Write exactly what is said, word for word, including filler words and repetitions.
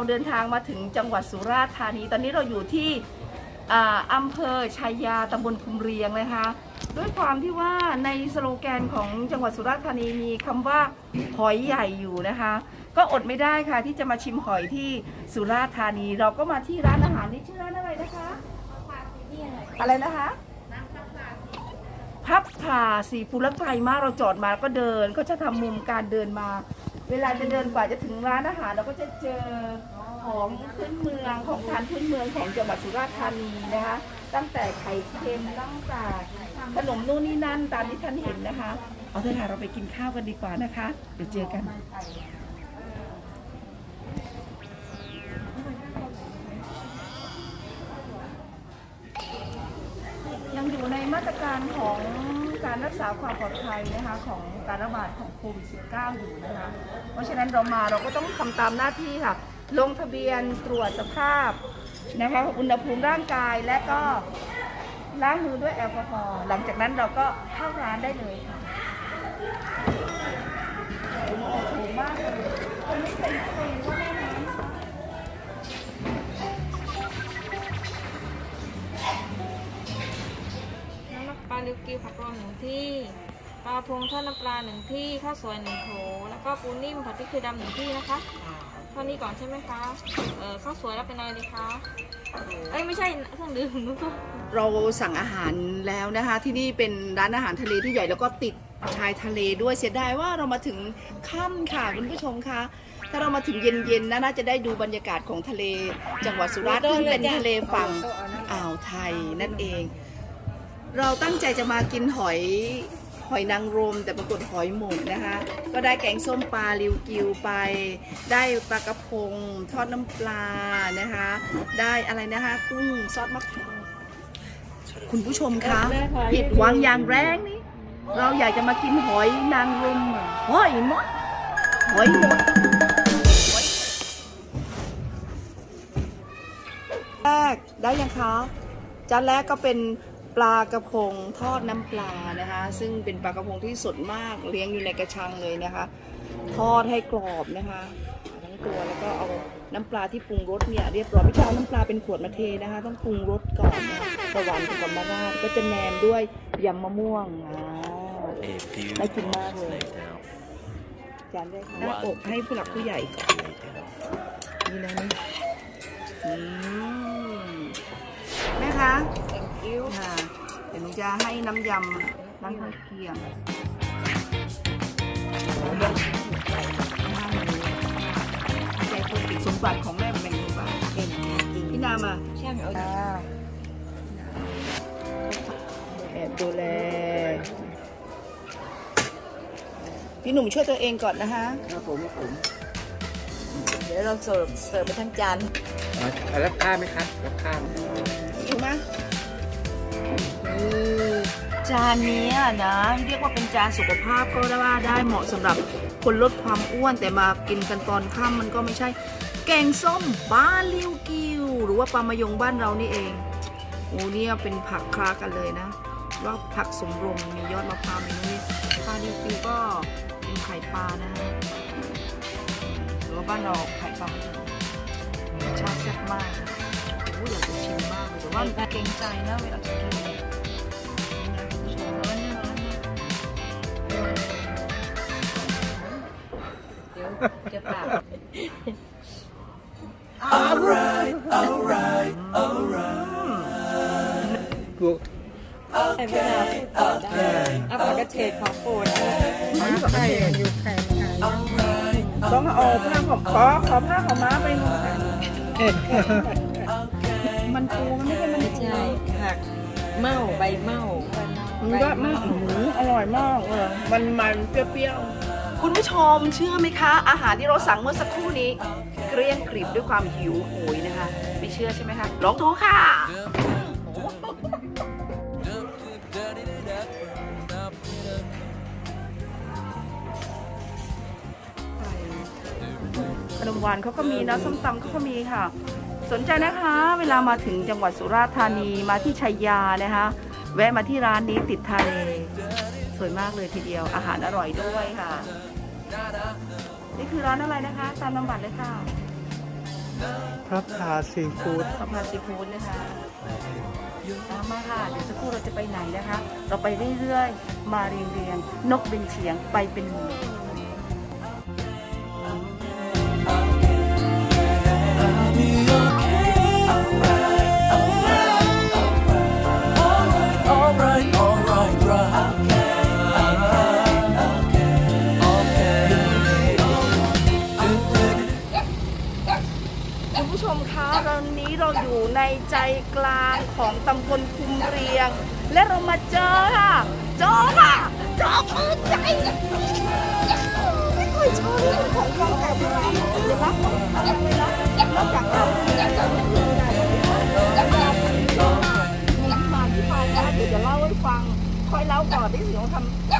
เดินทางมาถึงจังหวัดสุราษฎร์ธานีตอนนี้เราอยู่ที่อำเภอชัยยาตำบลภูมิเรียงนะคะด้วยความที่ว่าในสโลแกนของจังหวัดสุราษฎร์ธานีมีคำว่าหอยใหญ่อยู่นะคะก็อดไม่ได้ค่ะที่จะมาชิมหอยที่สุราษฎร์ธานีเราก็มาที่ร้านอาหารนี้ชื่อร้านอะไรนะคะอะไรนะคะพับผ่าสีฟูดและไกลมากเราจอดมาก็เดินก็จะทำมุมการเดินมาเวลาจะเดินกว่าจะถึงร้านอาหารเราก็จะเจอของพื้นเมืองของทานพื้นเมืองของจังหวัดสุราษฎร์ธานีนะคะตั้งแต่ไข่เค็มตั้งแต่ขนมนู่นนี่นั่นตามที่ท่านเห็นนะคะเอาเถอะค่ะเราไปกินข้าวกันดีกว่านะคะเดี๋ยวเจอกันยังอยู่ในมาตรการของการรักษาความปลอดภัยนะคะของการระบาดของโควิด สิบเก้า อยู่นะคะเพราะฉะนั้นเรามาเราก็ต้องทำตามหน้าที่ค่ะลงทะเบียนตรวจสภาพนะคะอุณหภูมิร่างกายและก็ล้างมือด้วยแอลกอฮอล์หลังจากนั้นเราก็เข้าร้านได้เลยค่ะโอ้โหมากเลยคนไม่เป็นคนก็ไม่น้ำปลาลิวกิวผักรวมหนึ่งที่ปลาพงทอดน้ำปลาหนึ่งที่ข้าวสวยหนึ่งโถแล้วก็ปูนิ่มผัดพริกไทยดำหนึ่งที่นะคะเท่านี้ก่อนใช่ไหมคะเออข้าวสวยแล้วเป็นอะไรดีคะเอ้ยไม่ใช่เครื่องดื่มเราสั่งอาหารแล้วนะคะที่นี่เป็นร้านอาหารทะเลที่ใหญ่แล้วก็ติดชายทะเลด้วยเสียดายว่าเรามาถึงค่ำค่ะคุณผู้ชมคะถ้าเรามาถึงเย็นๆน่าจะได้ดูบรรยากาศของทะเลจังหวัดสุราษฎร์ซึ่งเป็นทะเลฝั่งอ่าวไทยนั่นเองเราตั้งใจจะมากินหอยหอยนางรมแต่ปรากฏหอยหมดนะคะก็ได้แกงส้มปลาริวกิวไปได้ปลากระพงทอดน้ำปลานะคะได้อะไรนะคะกุ้งซอสมะพร้าวคุณผู้ชมคะผิดหวังอย่างแรงนี่เราอยากจะมากินหอยนางรมหอยหมดหอยหมดแรกได้ยังคะจานแรกก็เป็นปลากระพงทอดน้ำปลานะคะซึ่งเป็นปลากระพงที่สดมากเลี้ยงอยู่ในกระชังเลยนะคะทอดให้กรอบนะคะทั้งตัวแล้วก็เอาน้ำปลาที่ปรุงรสเนี่ยเรียบร้อยไม่ใช่เอาน้ำปลาเป็นขวดมาเทนะคะต้องปรุงรสก่อนนะสวรรค์กับมะราดก็จะแนมด้วยยำมะม่วงอ่าน่ากินมากเลยจานแรกหน้าอกให้ผู้หลักผู้ใหญ่นี่นะนี่แม่คะค่ะเดี๋ยวหนูจะให้น้ำยำน้ำข้าวเกี๊ยวใจคนติดสมบัติของแม่แมงมุมบ้าพี่นามาใช่ไหมเอาแอบดูแลพี่หนุ่มช่วยตัวเองก่อนนะคะครับผมครับผมเดี๋ยวเราเสิร์ฟเสิร์ฟไปทั้งจานรับข้าวไหมครับรับข้าวถูกไหมจานนี้นะเรียกว่าเป็นจานสุขภาพก็ได้ว่าได้เหมาะสำหรับคนลดความอ้วนแต่มากินกันตอนค่ำมันก็ไม่ใช่แกงส้มปลาลิวกิวหรือว่าปลามะยงบ้านเรานี่เองโอ้เนี่ยเป็นผักคลากันเลยนะว่าผักสมรมมียอดมะพร้าวมีนี่ปลาลิวกิวก็เป็นไข่ปลานะหรือว่าบ้านเราไข่ปลาชาติแซ่บมากโอ้อยากจะชิมมากเลยแต่ว่าเกรงใจนะเวลาจะกินจะปาก Alright, alright, alright. ไข่ไม่ได้พูดได้เอาปากกระเทศของโปรดไข่อยู่ไข่ไข่ต้องเอาผ้าขอขอขอผ้าขอม้าไปหน่อยมันปูมันไม่ใช่มันใช่ผักเม่าใบเม่ามันก็มากอร่อยมากเลยมันมันเปรี้ยวๆคุณผู้ชมเชื่อไหมคะอาหารที่เราสั่งเมื่อสักครู่นี้เกลี้ยงกริบด้วยความหิวโหยนะคะไม่เชื่อใช่ไหมคะลองดูค่ะขนมหวานเขาก็มีนะส้มตำเขาก็มีค่ะสนใจนะคะเวลามาถึงจังหวัดสุราษฎร์ธานีมาที่ชัยยานะคะแวะมาที่ร้านนี้ติดทะเลสวยมากเลยทีเดียวอาหารอร่อยด้วยค่ะนี่คือร้านอะไรนะคะตามลำบัดเลยค่ะพระพาซีฟู้ดพระพาซีฟู้ดนะคะตามมาค่ะเดี๋ยวสักครู่เราจะไปไหนนะคะ เราไปเรื่อยๆมาเรียงๆนกเป็นเฉียงไปเป็นหมู่ I'll be okay. Alright, alright, alright, alright, alright, alright. Okay, okay. คุณผู้ชมคะตอนนี้เราอยู่ในใจกลางของตำบลคุมเรียง และเรามาเจอค่ะเจอค่ะเจอปืนใหญ่ไม่เคยเจอเรื่องของความแข็งแรงเลยนะอะไรเลยนะนอกจากเราเนี่ยจะไม่เคยได้มีที่มาที่ไปนะเดี๋ยวจะเล่าให้ฟังค่อยเล่าก่อนที่สิงห์ทำ